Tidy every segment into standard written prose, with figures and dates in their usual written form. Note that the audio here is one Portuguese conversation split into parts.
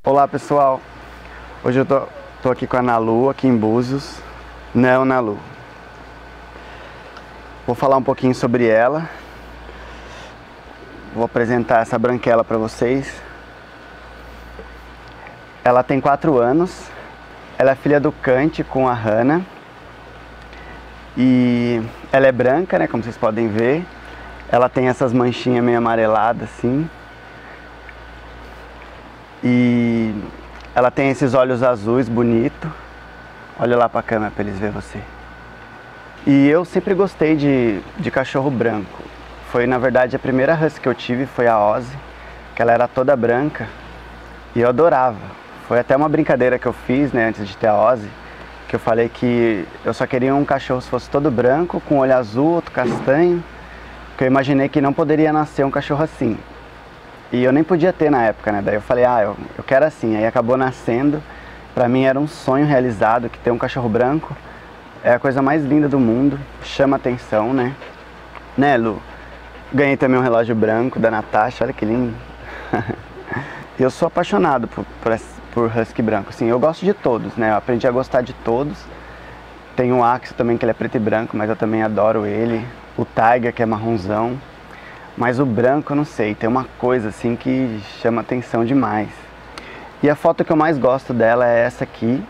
Olá pessoal, hoje eu tô aqui com a Nalu, aqui em Búzios. Não, Nalu. Vou falar um pouquinho sobre ela. Vou apresentar essa branquela para vocês. Ela tem 4 anos. Ela é filha do Kant com a Hannah. E ela é branca, né, como vocês podem ver. Ela tem essas manchinhas meio amareladas assim. E ela tem esses olhos azuis bonito. Olha lá pra câmera pra eles verem você. E eu sempre gostei de cachorro branco. Foi, na verdade, a primeira husky que eu tive foi a Ozzy, que ela era toda branca. E eu adorava. Foi até uma brincadeira que eu fiz, né, antes de ter a Ozzy, que eu falei que eu só queria um cachorro se fosse todo branco, com olho azul, outro castanho, porque eu imaginei que não poderia nascer um cachorro assim. E eu nem podia ter na época, né? Daí eu falei, eu quero assim. Aí acabou nascendo. Pra mim era um sonho realizado, que ter um cachorro branco é a coisa mais linda do mundo. Chama atenção, né? Né, Lu? Ganhei também um relógio branco da Natasha, olha que lindo. Eu sou apaixonado por husky branco. Assim, eu gosto de todos, né? Eu aprendi a gostar de todos. Tem o Axel também, que ele é preto e branco, mas eu também adoro ele. O Tiger, que é marronzão. Mas o branco, eu não sei, tem uma coisa assim que chama atenção demais. E a foto que eu mais gosto dela é essa aqui.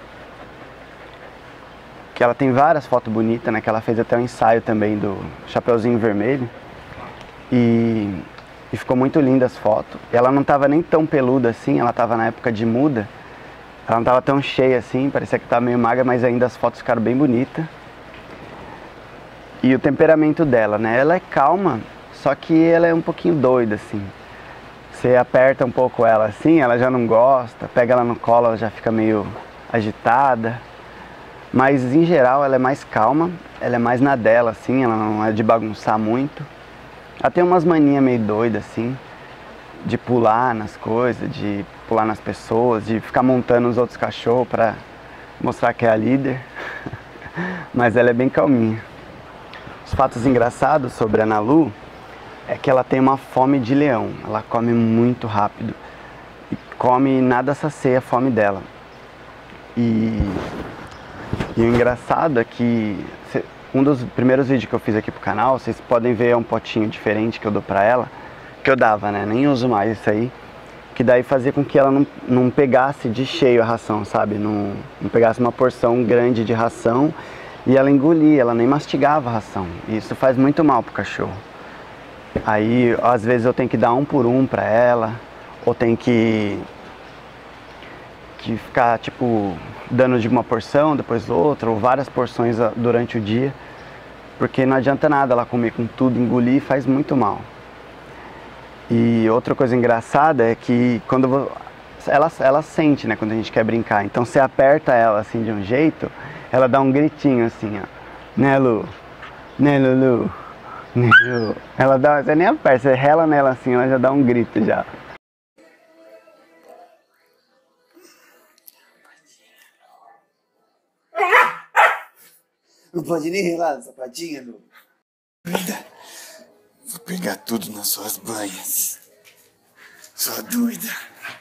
Que ela tem várias fotos bonitas, né? Que ela fez até um ensaio também do Chapeuzinho Vermelho. E ficou muito linda as fotos. E ela não tava nem tão peluda assim, ela tava na época de muda. Ela não tava tão cheia assim, parecia que tava meio magra, mas ainda as fotos ficaram bem bonitas. E o temperamento dela, né? Ela é calma. Só que ela é um pouquinho doida, assim. Você aperta um pouco ela assim, ela já não gosta. Pega ela no colo, ela já fica meio agitada. Mas, em geral, ela é mais calma. Ela é mais na dela, assim. Ela não é de bagunçar muito. Ela tem umas manias meio doidas, assim. De pular nas coisas, de pular nas pessoas, de ficar montando os outros cachorros pra mostrar que é a líder. Mas ela é bem calminha. Os fatos engraçados sobre a Nalu é que ela tem uma fome de leão. Ela come muito rápido. E come nada sacia a fome dela. E o engraçado é que um dos primeiros vídeos que eu fiz aqui pro canal, vocês podem ver um potinho diferente que eu dou pra ela. Que eu dava, né? Nem uso mais isso aí. Que daí fazia com que ela não pegasse de cheio a ração, sabe? Não pegasse uma porção grande de ração e ela engolia, ela nem mastigava a ração. E isso faz muito mal pro cachorro. Aí, às vezes eu tenho que dar um por um pra ela, ou tem que ficar, tipo, dando de uma porção, depois outra, ou várias porções durante o dia, porque não adianta nada ela comer com tudo, engolir, faz muito mal. E outra coisa engraçada é que quando ela sente, né, quando a gente quer brincar, então você aperta ela assim de um jeito, ela dá um gritinho assim, ó, né, Lu? Né, Lulu? Ela dá, você nem aperta, você rela nela assim, ela já dá um grito já. Não pode nem relar na sapatinha, Lu. Vou pegar tudo nas suas banhas. Sua doida.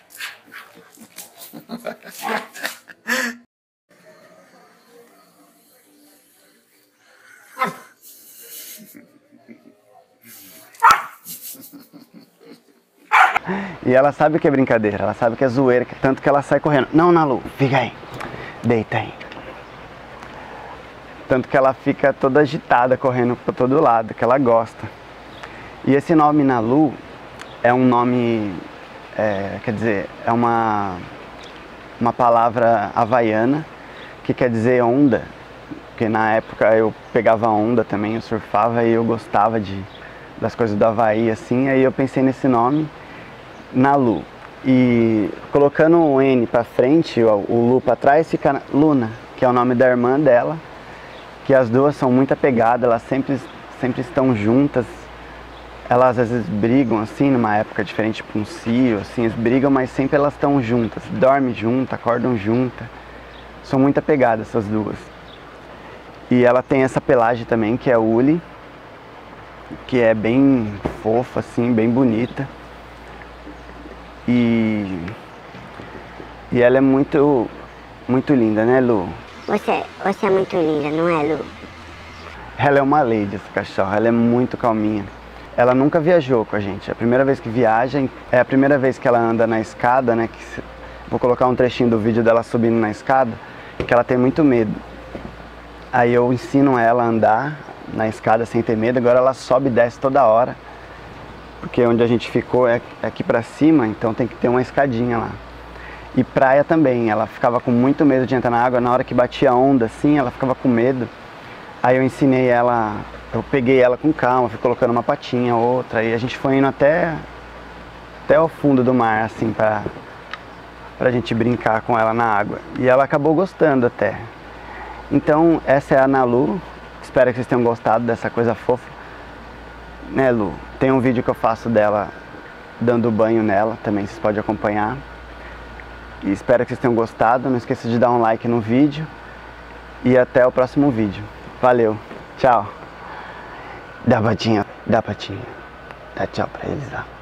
E ela sabe que é brincadeira, ela sabe que é zoeira, tanto que ela sai correndo. Não, Nalu, fica aí, deita aí. Tanto que ela fica toda agitada, correndo para todo lado, que ela gosta. E esse nome Nalu é um nome, quer dizer, é uma palavra havaiana que quer dizer onda. Porque na época eu pegava onda também, eu surfava e eu gostava das coisas do Havaí, assim. Aí eu pensei nesse nome, Nalu. E colocando o N pra frente, o Lu pra trás, fica Luna, que é o nome da irmã dela. Que as duas são muito apegadas, elas sempre estão juntas. Elas às vezes brigam assim, numa época diferente, tipo um cio, assim, eles brigam, mas sempre elas estão juntas. Dormem juntas, acordam juntas. São muito apegadas essas duas. E ela tem essa pelagem também, que é Uli, que é bem fofa, assim, bem bonita. E E ela é muito linda, né, Lu? Você é muito linda, não é, Lu? Ela é uma lady, essa cachorra, ela é muito calminha. Ela nunca viajou com a gente, é a primeira vez que viaja, é a primeira vez que ela anda na escada, né? Vou colocar um trechinho do vídeo dela subindo na escada, que ela tem muito medo. Aí eu ensino ela a andar na escada sem ter medo, agora ela sobe e desce toda hora. Porque onde a gente ficou é aqui pra cima, então tem que ter uma escadinha lá. E praia também, ela ficava com muito medo de entrar na água, na hora que batia onda assim, ela ficava com medo. Aí eu ensinei ela, eu peguei ela com calma, fui colocando uma patinha, outra, e a gente foi indo até o fundo do mar, assim, pra gente brincar com ela na água. E ela acabou gostando até. Então, essa é a Ana Lu, espero que vocês tenham gostado dessa coisa fofa. Né, Lu? Tem um vídeo que eu faço dela dando banho nela, também vocês podem acompanhar. E espero que vocês tenham gostado, não esqueça de dar um like no vídeo. E até o próximo vídeo. Valeu, tchau. Dá patinha, dá patinha. Dá tchau pra eles lá.